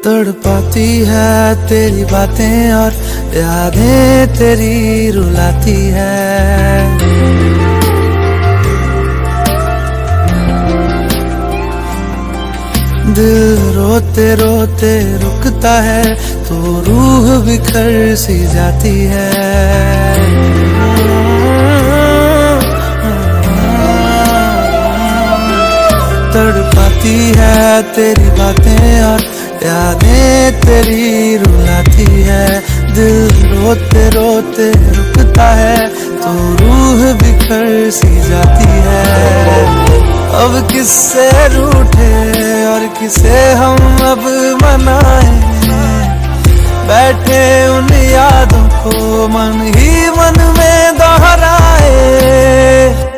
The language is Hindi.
तड़पाती है तेरी बातें और यादें तेरी रुलाती है। दिल रोते रोते रुकता है तो रूह बिखर सी जाती है। तड़पाती है तेरी बातें और यादें तेरी रुलाती है। दिल रोते रोते रुकता है तो रूह बिखर सी जाती है। अब किससे रूठे और किसे हम अब मनाएं, बैठे उन यादों को मन ही मन में दोहराए।